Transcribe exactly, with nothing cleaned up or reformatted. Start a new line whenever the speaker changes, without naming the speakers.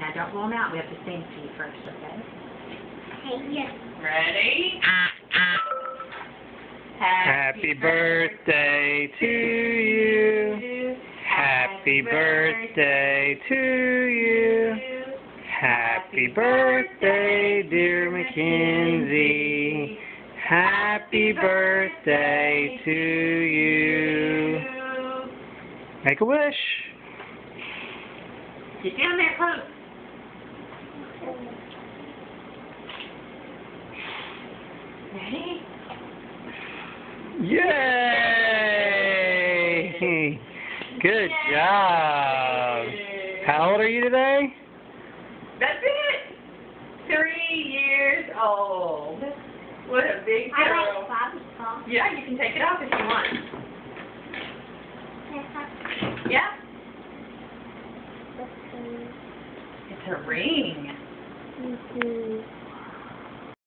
Now don't blow them out. We have to sing to you first, okay?
Hey, yes.
Ready?
Happy birthday to you. Happy birthday to you. Happy birthday, dear Mackenzie. Happy birthday to you. Make a wish.
Get down there close. Ready?
Yay! Good job. How old are you today?
That's it. Three years old. What a big
I
girl.
like Bobby's phone.
Yeah, you can take it off if you want. Yeah? It's a ring.